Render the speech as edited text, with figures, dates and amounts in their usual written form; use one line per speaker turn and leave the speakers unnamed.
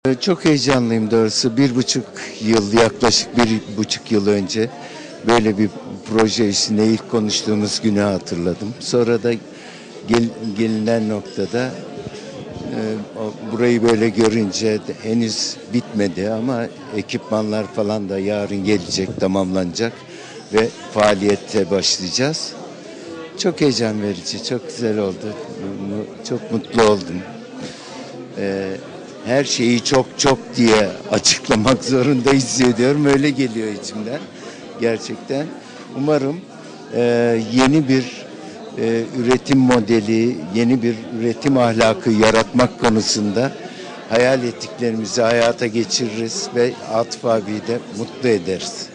Çok heyecanlıyım doğrusu. Yaklaşık 1,5 yıl önce böyle bir proje işine ilk konuştuğumuz günü hatırladım. Sonra da gelinen noktada burayı böyle görünce henüz bitmedi ama ekipmanlar falan da yarın gelecek, tamamlanacak ve faaliyete başlayacağız. Çok heyecan verici, çok güzel oldu. Çok mutlu oldum. Her şeyi çok diye açıklamak zorunda hissediyorum. Öyle geliyor içimden. Gerçekten. Umarım yeni bir üretim modeli, yeni bir üretim ahlakı yaratmak konusunda hayal ettiklerimizi hayata geçiririz ve Atıf abiyi de mutlu ederiz.